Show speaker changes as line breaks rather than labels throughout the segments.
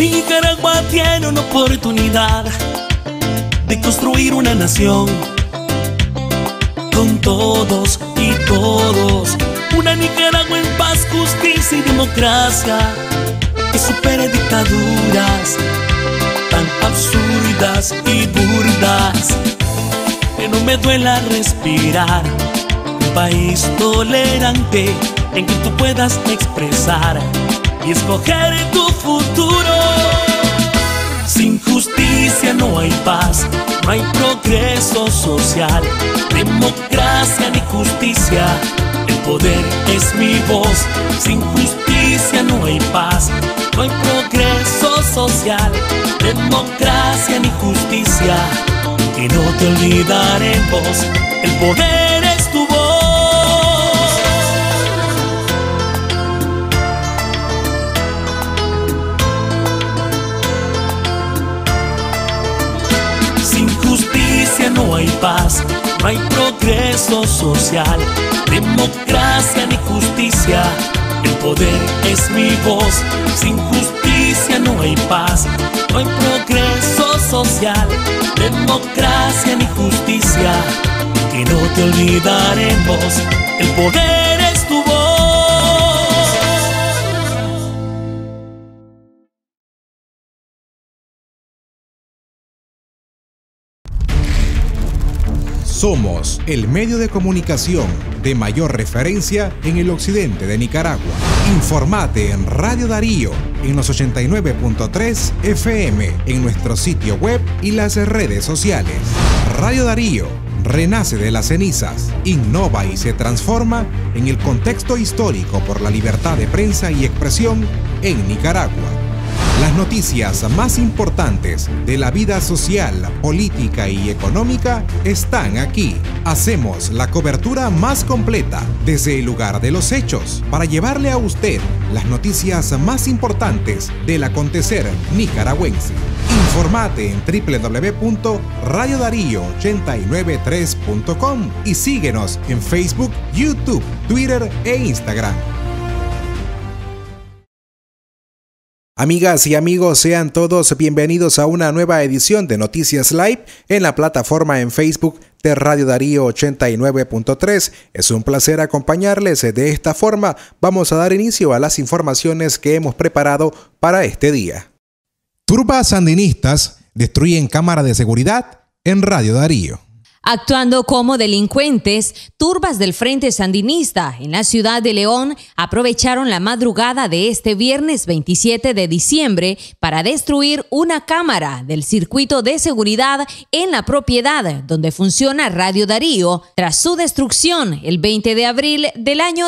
Nicaragua tiene una oportunidad de construir una nación con todos y todos. Una Nicaragua en paz, justicia y democracia, que supere dictaduras tan absurdas y burdas. Que no me duela respirar. Un país tolerante en que tú puedas expresar y escoger tu futuro. Sin justicia no hay paz, no hay progreso social, democracia ni justicia. El poder es mi voz. Sin justicia no hay paz, no hay progreso social, democracia ni justicia. Y no te olvidaremos, el poder es tu voz. Sin justicia no hay paz, no hay progreso social, democracia ni justicia. El poder es mi voz. Sin justicia no hay paz, no hay progreso social, democracia ni justicia. Y no te olvidaremos, el poder es tu voz.
Somos el medio de comunicación de mayor referencia en el occidente de Nicaragua. Informate en Radio Darío, en los 89.3 FM, en nuestro sitio web y las redes sociales. Radio Darío renace de las cenizas, innova y se transforma en el contexto histórico por la libertad de prensa y expresión en Nicaragua. Las noticias más importantes de la vida social, política y económica están aquí. Hacemos la cobertura más completa desde el lugar de los hechos para llevarle a usted las noticias más importantes del acontecer nicaragüense. Informate en www.radiodarío893.com y síguenos en Facebook, YouTube, Twitter e Instagram. Amigas y amigos, sean todos bienvenidos a una nueva edición de Noticias Live en la plataforma en Facebook de Radio Darío 89.3. Es un placer acompañarles. De esta forma vamos a dar inicio a las informaciones que hemos preparado para este día. Turbas sandinistas destruyen cámara de seguridad en Radio Darío.
Actuando como delincuentes, turbas del Frente Sandinista en la ciudad de León aprovecharon la madrugada de este viernes 27 de diciembre para destruir una cámara del circuito de seguridad en la propiedad donde funciona Radio Darío tras su destrucción el 20 de abril del año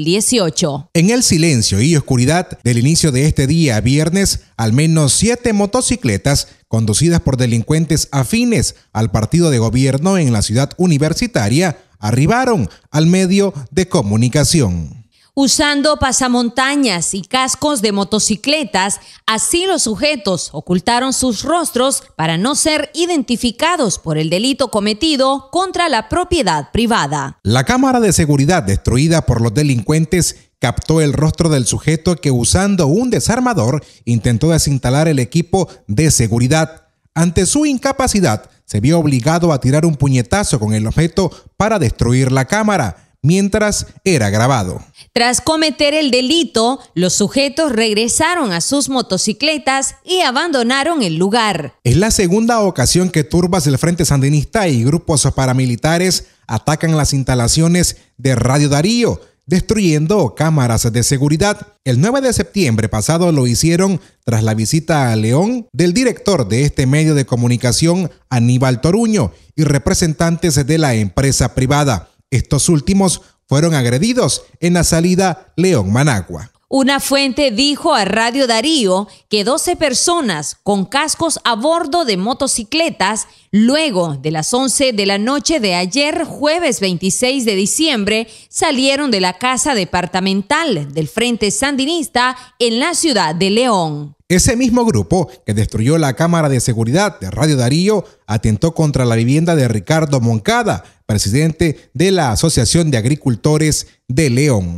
2018.
En el silencio y oscuridad del inicio de este día viernes, al menos 7 motocicletas conducidas por delincuentes afines al partido de gobierno en la ciudad universitaria, arribaron al medio de comunicación.
Usando pasamontañas y cascos de motocicletas, así los sujetos ocultaron sus rostros para no ser identificados por el delito cometido contra la propiedad privada.
La cámara de seguridad destruida por los delincuentes captó el rostro del sujeto que, usando un desarmador, intentó desinstalar el equipo de seguridad. Ante su incapacidad, se vio obligado a tirar un puñetazo con el objeto para destruir la cámara, mientras era grabado.
Tras cometer el delito, los sujetos regresaron a sus motocicletas y abandonaron el lugar.
Es la segunda ocasión que turbas del Frente Sandinista y grupos paramilitares atacan las instalaciones de Radio Darío, destruyendo cámaras de seguridad. El 9 de septiembre pasado lo hicieron tras la visita a León del director de este medio de comunicación, Aníbal Toruño, y representantes de la empresa privada. Estos últimos fueron agredidos en la salida León-Managua.
Una fuente dijo a Radio Darío que 12 personas con cascos a bordo de motocicletas, luego de las 11 de la noche de ayer, jueves 26 de diciembre, salieron de la casa departamental del Frente Sandinista en la ciudad de León.
Ese mismo grupo que destruyó la cámara de seguridad de Radio Darío atentó contra la vivienda de Ricardo Moncada, presidente de la Asociación de Agricultores de León.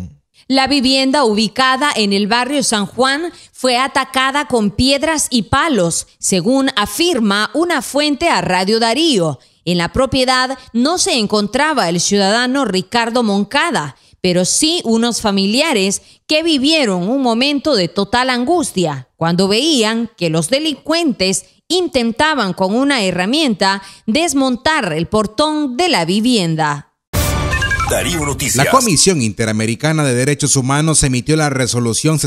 La vivienda ubicada en el barrio San Juan fue atacada con piedras y palos, según afirma una fuente a Radio Darío. En la propiedad no se encontraba el ciudadano Ricardo Moncada, pero sí unos familiares que vivieron un momento de total angustia cuando veían que los delincuentes intentaban con una herramienta desmontar el portón de la vivienda.
Darío Noticias.
La Comisión Interamericana de Derechos Humanos emitió la Resolución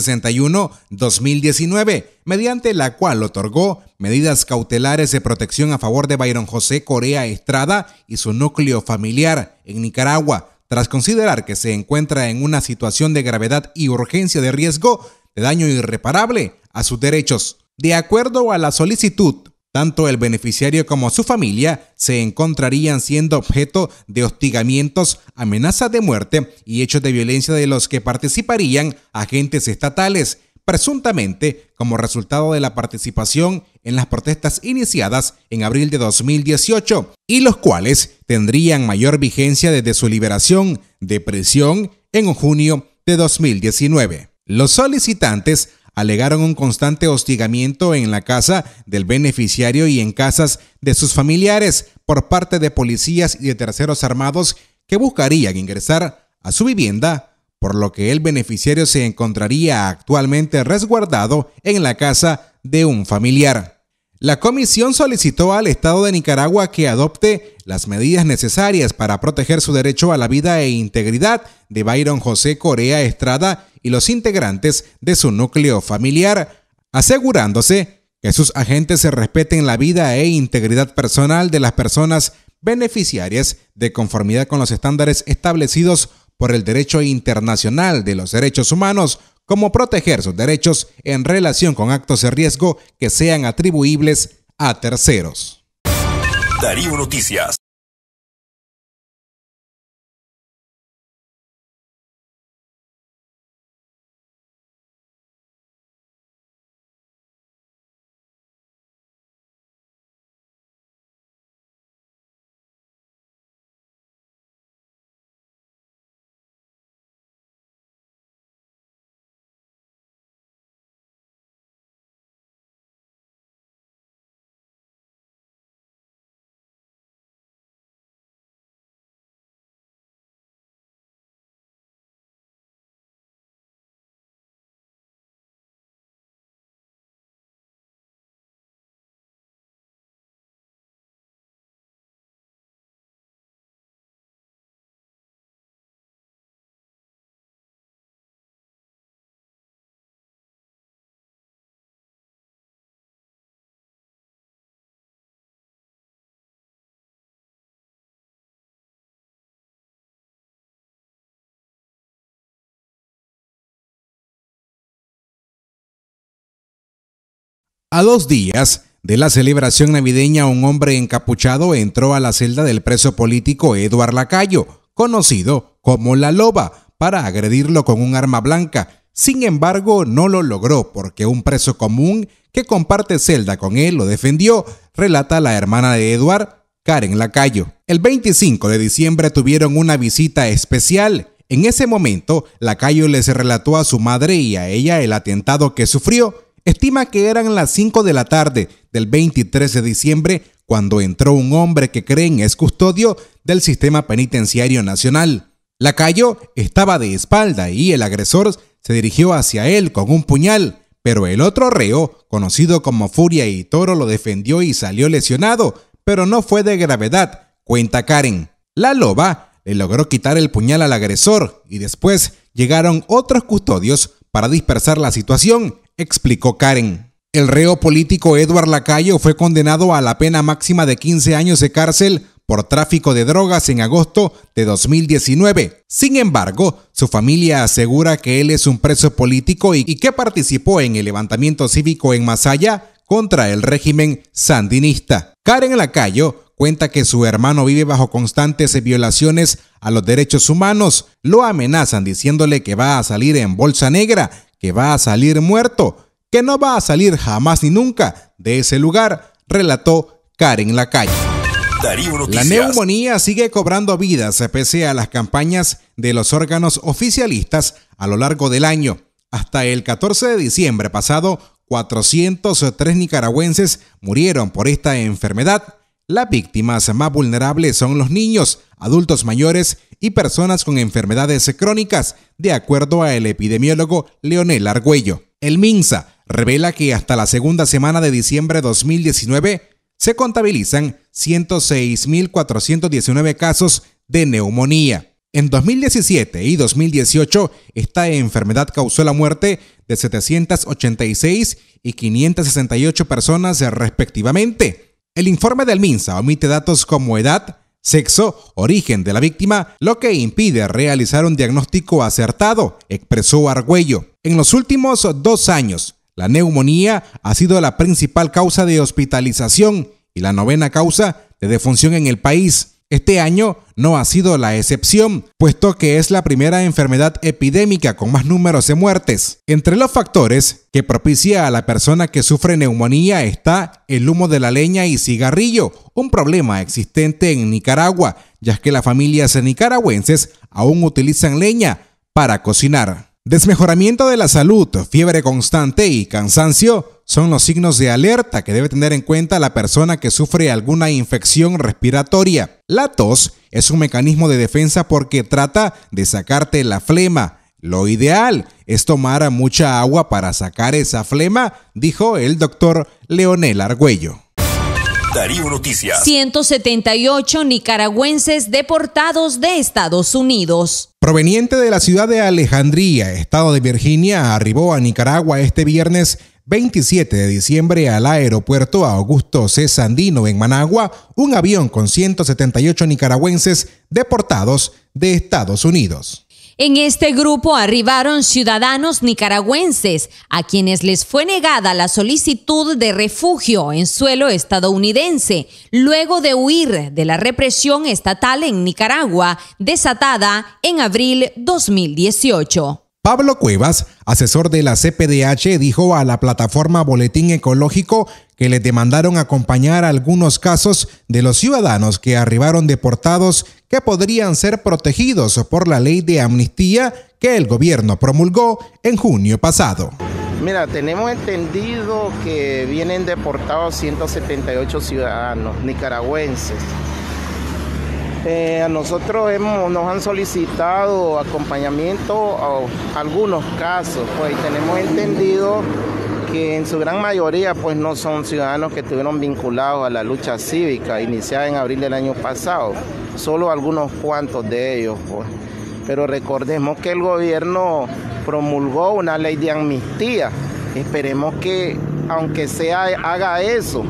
61-2019, mediante la cual otorgó medidas cautelares de protección a favor de Byron José Correa Estrada y su núcleo familiar en Nicaragua, tras considerar que se encuentra en una situación de gravedad y urgencia de riesgo de daño irreparable a sus derechos. De acuerdo a la solicitud, tanto el beneficiario como su familia se encontrarían siendo objeto de hostigamientos, amenazas de muerte y hechos de violencia de los que participarían agentes estatales, presuntamente como resultado de la participación en las protestas iniciadas en abril de 2018 y los cuales tendrían mayor vigencia desde su liberación de prisión en junio de 2019. Los solicitantes alegaron un constante hostigamiento en la casa del beneficiario y en casas de sus familiares por parte de policías y de terceros armados que buscarían ingresar a su vivienda, por lo que el beneficiario se encontraría actualmente resguardado en la casa de un familiar. La comisión solicitó al Estado de Nicaragua que adopte las medidas necesarias para proteger su derecho a la vida e integridad de Byron José Correa Estrada y los integrantes de su núcleo familiar, asegurándose que sus agentes se respeten la vida e integridad personal de las personas beneficiarias de conformidad con los estándares establecidos por el derecho internacional de los derechos humanos, como proteger sus derechos en relación con actos de riesgo que sean atribuibles a terceros.
Darío Noticias.
A 2 días de la celebración navideña, un hombre encapuchado entró a la celda del preso político Eduard Lacayo, conocido como La Loba, para agredirlo con un arma blanca. Sin embargo, no lo logró porque un preso común que comparte celda con él lo defendió, relata la hermana de Eduard, Karen Lacayo. El 25 de diciembre tuvieron una visita especial. En ese momento, Lacayo les relató a su madre y a ella el atentado que sufrió. Estima que eran las 5 de la tarde del 23 de diciembre cuando entró un hombre que creen es custodio del Sistema Penitenciario Nacional. Lacayo estaba de espalda y el agresor se dirigió hacia él con un puñal, pero el otro reo, conocido como Furia y Toro, lo defendió y salió lesionado, pero no fue de gravedad, cuenta Karen. La Loba le logró quitar el puñal al agresor y después llegaron otros custodios para dispersar la situación, explicó Karen. El reo político Eduard Lacayo fue condenado a la pena máxima de 15 años de cárcel por tráfico de drogas en agosto de 2019. Sin embargo, su familia asegura que él es un preso político y que participó en el levantamiento cívico en Masaya contra el régimen sandinista. Karen Lacayo cuenta que su hermano vive bajo constantes violaciones a los derechos humanos. Lo amenazan diciéndole que va a salir en bolsa negra, que va a salir muerto, que no va a salir jamás ni nunca de ese lugar, relató Karen Lacayo.
Darío
La
Noticias.
neumonía sigue cobrando vidas pese a las campañas de los órganos oficialistas a lo largo del año. Hasta el 14 de diciembre pasado, 403 nicaragüenses murieron por esta enfermedad. Las víctimas más vulnerables son los niños, adultos mayores y personas con enfermedades crónicas, de acuerdo al epidemiólogo Leonel Argüello. El MINSA revela que hasta la segunda semana de diciembre de 2019 se contabilizan 106.419 casos de neumonía. En 2017 y 2018, esta enfermedad causó la muerte de 786 y 568 personas respectivamente. El informe del MINSA omite datos como edad, sexo, origen de la víctima, lo que impide realizar un diagnóstico acertado, expresó Argüello. En los últimos 2 años, la neumonía ha sido la principal causa de hospitalización y la 9ª causa de defunción en el país. Este año no ha sido la excepción, puesto que es la primera enfermedad epidémica con más números de muertes. Entre los factores que propicia a la persona que sufre neumonía está el humo de la leña y cigarrillo, un problema existente en Nicaragua, ya que las familias nicaragüenses aún utilizan leña para cocinar. Desmejoramiento de la salud, fiebre constante y cansancio son los signos de alerta que debe tener en cuenta la persona que sufre alguna infección respiratoria. La tos es un mecanismo de defensa porque trata de sacarte la flema. Lo ideal es tomar mucha agua para sacar esa flema, dijo el doctor Leonel Argüello.
Darío Noticias.
178 nicaragüenses deportados de Estados Unidos.
Proveniente de la ciudad de Alejandría, estado de Virginia, arribó a Nicaragua este viernes 27 de diciembre al aeropuerto Augusto C. Sandino en Managua, un avión con 178 nicaragüenses deportados de Estados Unidos.
En este grupo arribaron ciudadanos nicaragüenses a quienes les fue negada la solicitud de refugio en suelo estadounidense, luego de huir de la represión estatal en Nicaragua, desatada en abril 2018.
Pablo Cuevas, asesor de la CPDH, dijo a la plataforma Boletín Ecológico que le demandaron acompañar algunos casos de los ciudadanos que arribaron deportados que podrían ser protegidos por la ley de amnistía que el gobierno promulgó en junio pasado.
Mira, tenemos entendido que vienen deportados 178 ciudadanos nicaragüenses. A nosotros nos han solicitado acompañamiento a algunos casos, pues tenemos entendido que en su gran mayoría pues no son ciudadanos que estuvieron vinculados a la lucha cívica iniciada en abril del año pasado, solo algunos cuantos de ellos, pues. Pero recordemos que el gobierno promulgó una ley de amnistía. Esperemos que, aunque sea, haga eso,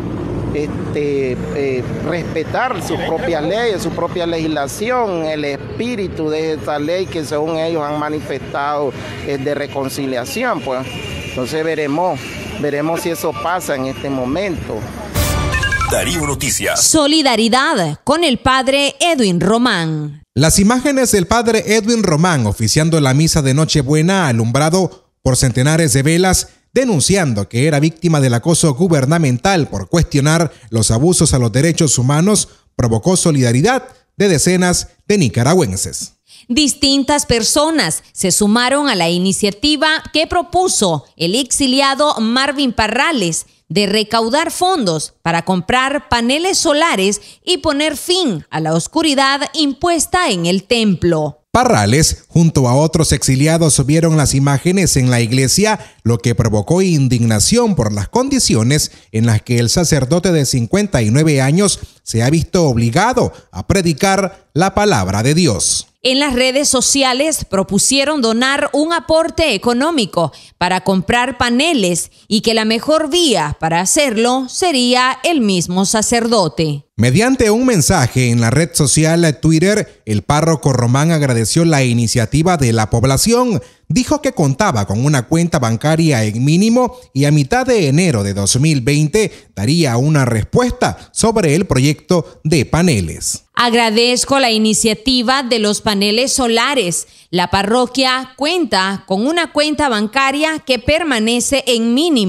respetar sus propias leyes, su propia legislación, el espíritu de esta ley que según ellos han manifestado es de reconciliación, pues. Entonces veremos si eso pasa en este momento.
Darío Noticias.
Solidaridad con el padre Edwin Román.
Las imágenes del padre Edwin Román oficiando la misa de Nochebuena alumbrado por centenares de velas, denunciando que era víctima del acoso gubernamental por cuestionar los abusos a los derechos humanos, provocó solidaridad de decenas de nicaragüenses.
Distintas personas se sumaron a la iniciativa que propuso el exiliado Marvin Parrales de recaudar fondos para comprar paneles solares y poner fin a la oscuridad impuesta en el templo.
Parrales, junto a otros exiliados, vieron las imágenes en la iglesia, lo que provocó indignación por las condiciones en las que el sacerdote de 59 años se ha visto obligado a predicar la palabra de Dios.
En las redes sociales propusieron donar un aporte económico para comprar paneles y que la mejor vía para hacerlo sería el mismo sacerdote.
Mediante un mensaje en la red social Twitter, el párroco Román agradeció la iniciativa de la población. Dijo que contaba con una cuenta bancaria en mínimo y a mitad de enero de 2020 daría una respuesta sobre el proyecto de paneles.
Agradezco la iniciativa de los paneles solares. La parroquia cuenta con una cuenta bancaria que permanece en mínimo.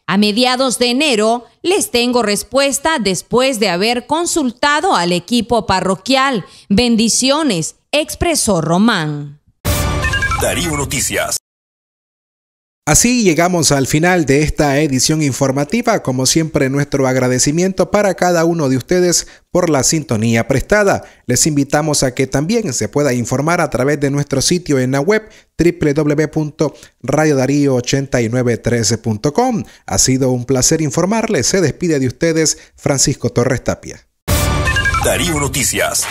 A mediados de enero les tengo respuesta después de haber consultado al equipo parroquial. Bendiciones, expresó Román.
Darío Noticias.
Así llegamos al final de esta edición informativa. Como siempre, nuestro agradecimiento para cada uno de ustedes por la sintonía prestada. Les invitamos a que también se pueda informar a través de nuestro sitio en la web www.radiodarío8913.com. Ha sido un placer informarles. Se despide de ustedes Francisco Torres Tapia.
Darío Noticias.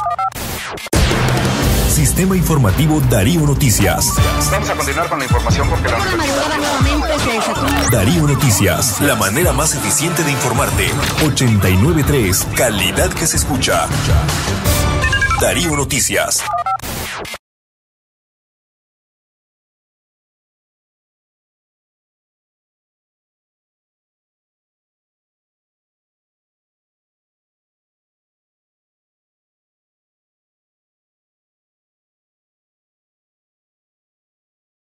Sistema informativo Darío Noticias.
Vamos a continuar con la información porque
Darío Noticias, la manera más eficiente de informarte. 89.3, calidad que se escucha. Darío Noticias.